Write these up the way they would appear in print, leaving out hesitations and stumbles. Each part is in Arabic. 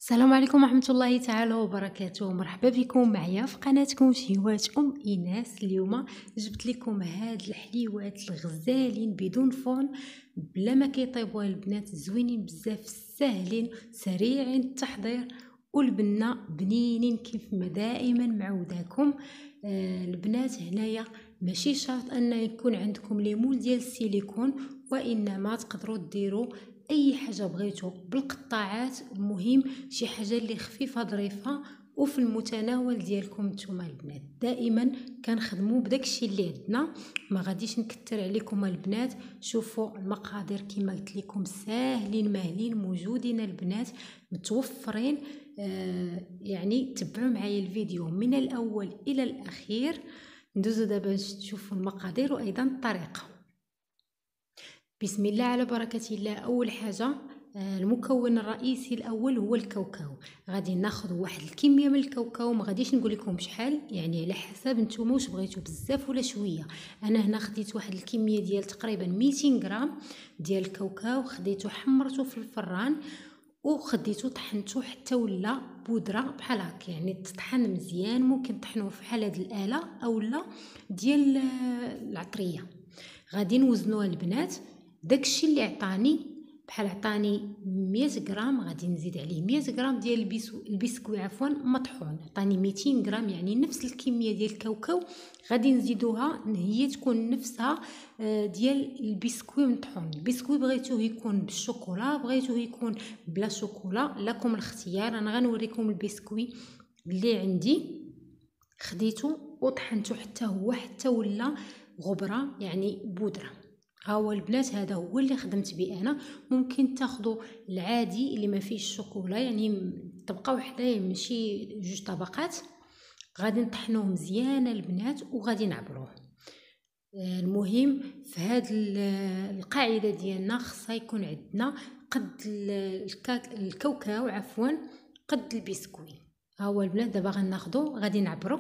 السلام عليكم ورحمة الله تعالى وبركاته. مرحبا بكم معايا في قناتكم شهوات إيناس. اليوم جبت لكم هاد الحليوات الغزالين بدون فرن، بلا ما كيطيبوها البنات، زوينين بزاف، ساهلين سريعين التحضير، والبنة بنينين كيف ما دائما معوداكم. البنات هنايا ماشي شرط ان يكون عندكم ليمول ديال السيليكون، وانما تقدروا ديروا اي حاجه بغيتو بالقطاعات. المهم شي حاجه اللي خفيفه ظريفه وفي المتناول ديالكم نتوما البنات. دائما كنخدموا بداكشي اللي عندنا، ما غاديش نكثر عليكم البنات. شوفوا المقادير كما قلت لكم، ساهلين ماهلين موجودين البنات، متوفرين. يعني تبعوا معايا الفيديو من الاول الى الاخير. ندوزو دابا باش تشوفوا المقادير وايضا الطريقه. بسم الله على بركة الله. أول حاجة المكون الرئيسي الأول هو الكاوكاو. غادي ناخذ واحد الكمية من الكاوكاو، ما غاديش نقول لكم شحال، يعني على حسب نتوما واش بغيتو، بزاف ولا شوية. أنا هنا خديت واحد الكمية ديال تقريبا 200 غرام ديال الكاوكاو، خديته حمرته في الفران وخديته طحنته حتى ولا بودره بحال هكا، يعني تطحن مزيان. ممكن تطحنوه بحال هاد الآلة اولا ديال العطرية. غادي نوزنوها البنات. داكشي اللي عطاني، بحال عطاني 100 غرام، غادي نزيد عليه 100 غرام ديال البسكوي عفوا مطحون. عطاني 200 غرام، يعني نفس الكميه ديال الكاوكاو غادي نزيدوها هي تكون نفسها ديال البسكوي مطحون. البسكوي بغيتوه يكون بالشوكولا، بغيتوه يكون بلا شوكولا، لكم الاختيار. انا غنوريكم البسكوي اللي عندي خديته وطحنته حتى ولا غبره، يعني بودره. ها هو البنات، هذا هو اللي خدمت به انا. ممكن تاخذوا العادي اللي ما فيش الشوكولا، يعني طبقه وحده ماشي جوج طبقات. غادي نطحنوه مزيان البنات وغادي نعبروه. المهم في هذه القاعده ديالنا خصها يكون عندنا قد الكاوكاو عفوا قد البسكوي. ها هو البنات، دابا غناخذو غادي نعبرو.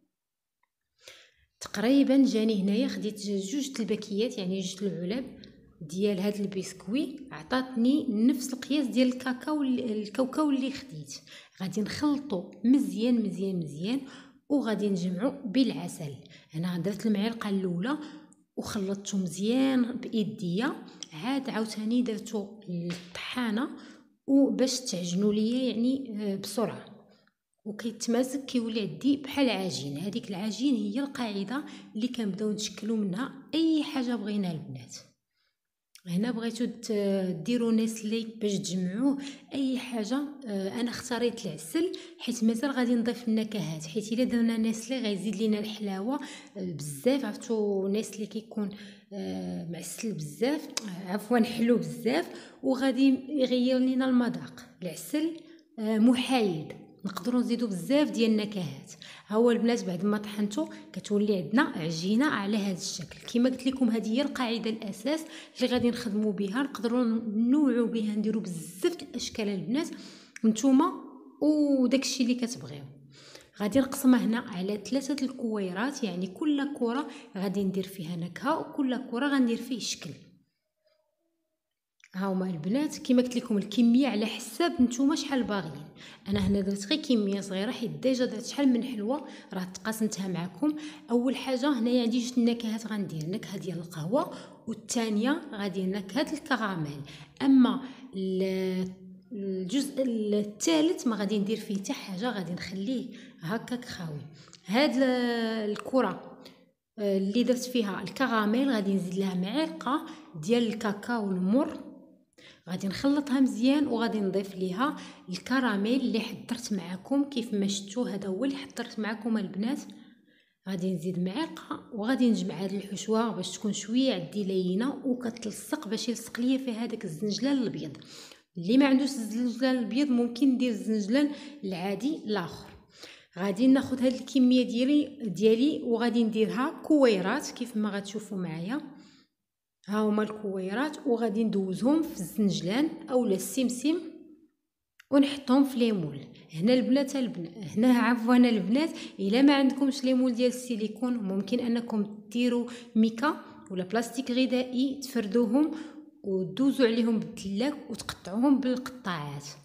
تقريبا جاني هنايا خديت جوج الباكيات، يعني جوج العلب ديال هاد البسكوي، عطاتني نفس القياس ديال الكاوكاو اللي خديت. غادي نخلطو مزيان مزيان مزيان وغادي نجمعو بالعسل. انا درت المعلقه الاولى وخلطته مزيان بايديا، عاد عاوتاني درتو للطحانه وباش تعجنوا ليا يعني بسرعه، وكيتماسك كيولي عندي بحال عجين. هذيك العجين هي القاعده اللي كنبداو نشكلوا منها اي حاجه بغينا البنات. هنا بغيتو ديروا نسلي باش تجمعوه اي حاجه. انا اختاريت العسل حيت مازال غادي نضيف النكهات، حيت الا درنا نسلي غيزيد لينا الحلاوه بزاف. عرفتوا نسلي كيكون معسل بزاف، عفوا حلو بزاف، وغادي يغير لينا المذاق. العسل محايد، نقدروا نزيدوا بزاف ديال النكهات. ها هو البنات، بعد ما طحنتو كتولي عندنا عجينه على هذا الشكل. كما قلت لكم هذه هي القاعده الاساس اللي غادي نخدموا بها. نقدروا ننوعوا بها، نديروا بزاف الاشكال البنات نتوما وداكشي اللي كتبغيو. غادي نقسمها هنا على 3 الكويرات، يعني كل كره غادي ندير فيها نكهه وكل كره غندير فيه شكل. ها هما البنات كما قلت لكم الكميه على حساب نتوما شحال باغيين. انا هنا درت غير كميه صغيره حيت ديجا درت شحال من حلوه راه تقاسمتها معكم. اول حاجه هنايا عندي جوج النكهات، غندير نكهه ديال القهوه والثانيه غادي نكهه الكراميل. اما الجزء الثالث ما غادي ندير فيه حتى حاجه، غادي نخليه هكاك خاوي. هاد الكره اللي درت فيها الكراميل غادي نزيد لها معلقه ديال الكاكاو المر، غادي نخلطها مزيان وغادي نضيف ليها الكراميل اللي حضرت معكم. كيف ما شفتوا هذا هو اللي حضرت معكم البنات. غادي نزيد معلقه وغادي نجمع هذه الحشوه باش تكون شويه عندي لينه وكتلصق، باش يلصق ليا في هذاك الزنجلان الابيض. اللي ما عندوش الزنجلان الابيض ممكن ندير الزنجلان العادي الاخر. غادي ناخذ هذه الكميه ديالي وغادي نديرها كويرات كيف ما غتشوفوا معايا. ها هما الكويرات وغادي ندوزهم في الزنجلان اولا السمسم ونحطهم في ليمول. هنا البنات هنا عفوا البنات، الا ما عندكمش ليمول ديال السيليكون ممكن انكم ديروا ميكا ولا بلاستيك غذائي، تفردوهم ودوزوا عليهم بالدلاك وتقطعوهم بالقطاعات.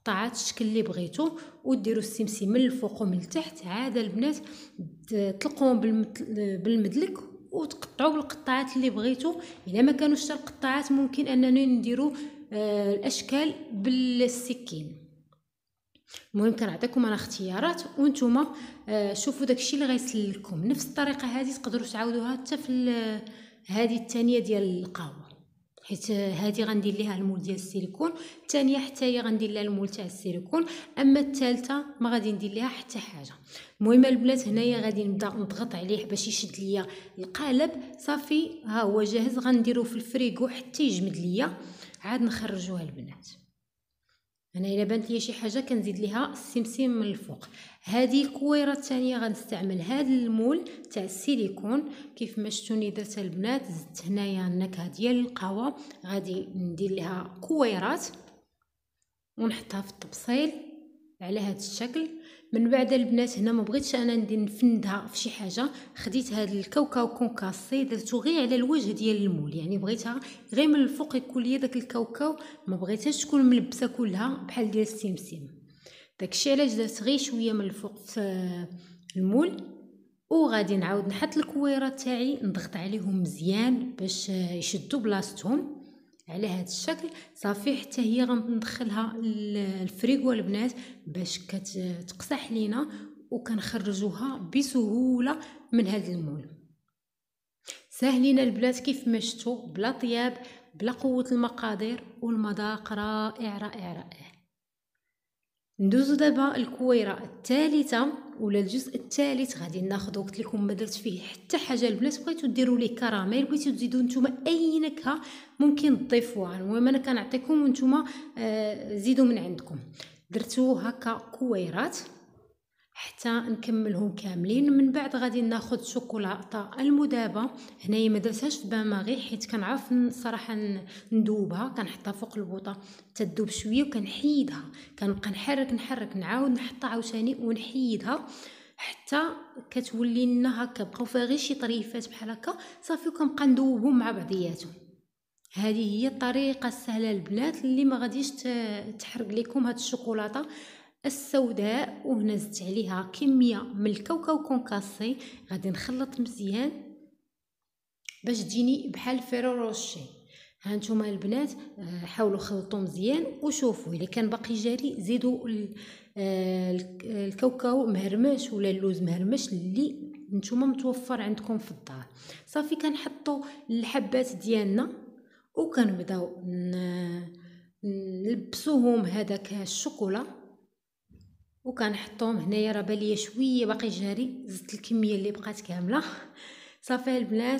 قطعات الشكل اللي بغيتو، وديروا السمسم من الفوق ومن التحت. عاد البنات تلقوهم بالمدلك وتقطعوا بالقطعات اللي بغيتو. الا ما كانوش حتى القطعات ممكن اننا نديروا الاشكال بالسكين. المهم كنعطيكم انا اختيارات وانتم شوفوا داكشي اللي غيسهل لكم. نفس الطريقه هذه تقدروا تعاودوها حتى في هذه الثانيه ديال القهوه، حيت هذه غندير ليها المول ديال السيليكون، الثانيه حتى هي غندير لها المول تاع السيليكون، اما الثالثه ما غادي ندير ليها حتى حاجه. المهم البنات هنايا غادي نبدا نضغط عليه باش يشد ليا القالب. صافي ها هو جاهز، غنديرو في الفريغو حتى يجمد ليا، عاد نخرجوها البنات. انا الا بانت لي شي حاجه كنزيد ليها السمسم من الفوق. هذه الكويره الثانيه غنستعمل هذا المول تاع السيليكون كيف ما شفتوني درتها البنات. زدت هنايا النكهه ديال القهوه، غادي ندير لها كويرات ونحطها في الطبسيل على هذا الشكل. من بعد البنات هنا ما بغيتش انا ندير نفندها في شي حاجه، خديت هذا الكاوكاو كونكاسي درتو غير على الوجه ديال المول، يعني بغيتها غير من الفوق يكون ليا داك الكاوكاو، ما بغيتهاش تكون ملبسه كلها بحال ديال السمسم. داكشي علاش درت غير شويه من الفوق في المول. وغادي نعاود نحط الكويرات تاعي نضغط عليهم مزيان باش يشدوا بلاصتهم على هذا الشكل. صافي حتى هي غندخلها الفريغو البنات باش كتقصح لينا وكنخرجوها بسهوله من هذا المول. ساهلين البنات كيف ما شفتوا، بلا طياب بلا قوه المقادير، والمذاق رائع رائع رائع. ندوزو دابا الكويره الثالثه ولا الجزء الثالث. غادي ناخذ، قلت لكم ما درت فيه حتى حاجه البنات. بغيتو ديروا ليه كراميل، بغيتو تزيدوا نتوما اي نكهه ممكن تضيفوها. المهم انا كنعطيكم وانتوما زيدوا من عندكم. درتو هكا كويرات حتى نكملهم كاملين. من بعد غادي ناخذ شوكولاته المذابه. هنايا ما درتهاش في باماغي حيت كنعرف صراحه ندوبها، كنحطها فوق البوطه تذوب شويه وكنحيدها، كنبقى نحرك نعاود نحطها عاوتاني ونحيدها حتى كتولي لنا هكا بقاو فيها غير شي طريفات بحال هكا. صافي وكنبقى ندوبهم مع بعضياتهم. هذه هي الطريقه السهله البنات اللي ما غاديش تحرق لكم هاد الشوكولاته السوداء. وهنا زدت عليها كميه من الكاوكاو كونكاسي، غادي نخلط مزيان باش تجيني بحال فيرو روشي. ها نتوما البنات حاولوا خلطوا مزيان وشوفوا الا كان باقي جاري زيدوا الكاوكاو مهرمش ولا اللوز مهرمش اللي نتوما متوفر عندكم في الدار. صافي كنحطوا الحبات ديالنا وكنبداو نلبسوهم هذاك الشوكولا وكنحطوهم هنايا. راه بالي شويه باقي جاري، زدت الكميه اللي بقات كامله. صافي البنات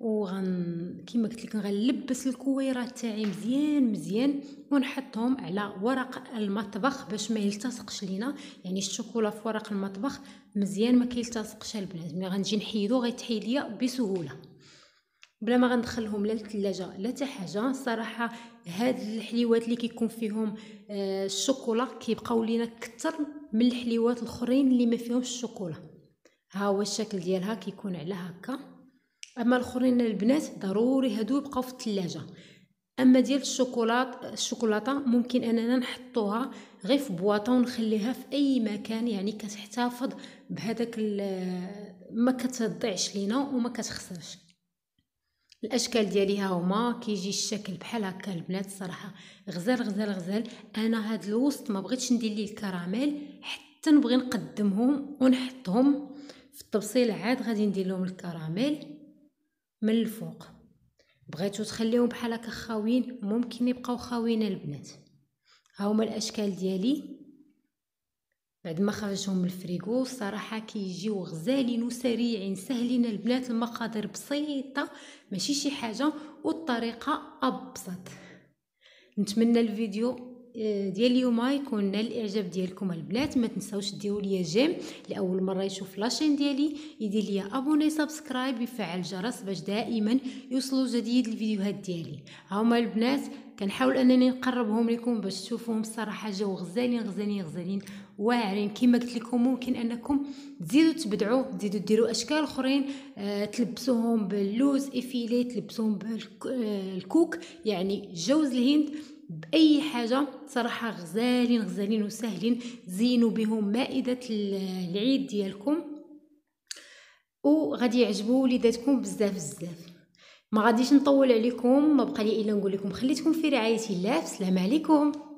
كيما قلت لكم غنلبس الكويرات تاعي مزيان مزيان ونحطهم على ورق المطبخ باش ما يلتصقش لينا. يعني الشوكولا في ورق المطبخ مزيان ما كيلتصقش البنات. ملي غنجي نحيدو غيتحيد ليا بسهوله بلا ما غندخلهم لا للثلاجه لا حتى حاجه. صراحه هاد الحليوات اللي كيكون فيهم الشوكولا كيبقاو لينا كتر من الحليوات الاخرين اللي ما فيهمش الشوكولا. ها هو الشكل ديالها كيكون على هكا. اما الاخرين البنات ضروري هادو يبقاو في الثلاجه. اما ديال الشوكولاته ممكن اننا نحطوها غير في بواطه ونخليها في اي مكان، يعني كتحتفظ بهذاك ما كتضيعش لينا وما كتخسرش. الاشكال ديالها هما كيجي الشكل بحال هكا البنات. صراحه غزال غزال غزال. انا هاد الوسط ما بغيتش ندير ليه الكراميل حتى نبغي نقدمهم ونحطهم في الطبسيل. عاد غادي ندير لهم الكراميل من الفوق. بغيتو تخليهم بحال هكا خاويين ممكن يبقاو خاويين البنات. ها هما الاشكال ديالي بعد ما خرجتهم من الفريغو. صراحه كيجيو غزالين وسريعين سهلين البنات. المقادير بسيطه ماشي شي حاجه والطريقه ابسط. نتمنى الفيديو ديال اليوم يكون نال الاعجاب ديالكم البنات. ما تنساوش ديروا لي جيم لاول مره يشوف لاشين ديالي، يدير لي ابوني سبسكرايب يفعل الجرس باش دائما يوصلوا جديد الفيديوهات ديالي. هاهما البنات كنحاول انني نقربهم لكم باش تشوفوهم. الصراحه جاو غزالين غزالين غزالين واعرين. كما قلت لكم ممكن انكم تزيدوا تبدعوا، تزيدوا ديروا اشكال اخرين، تلبسوهم باللوز افيلي، تلبسوهم بالكوك يعني جوز الهند. باي حاجه صراحه غزالين غزالين وسهلين. زينوا بهم مائده العيد ديالكم وغادي يعجبوا وليداتكم بزاف بزاف. ما غاديش نطول عليكم، ما بقى لي الا نقول لكم خليتكم في رعايه الله. السلام عليكم.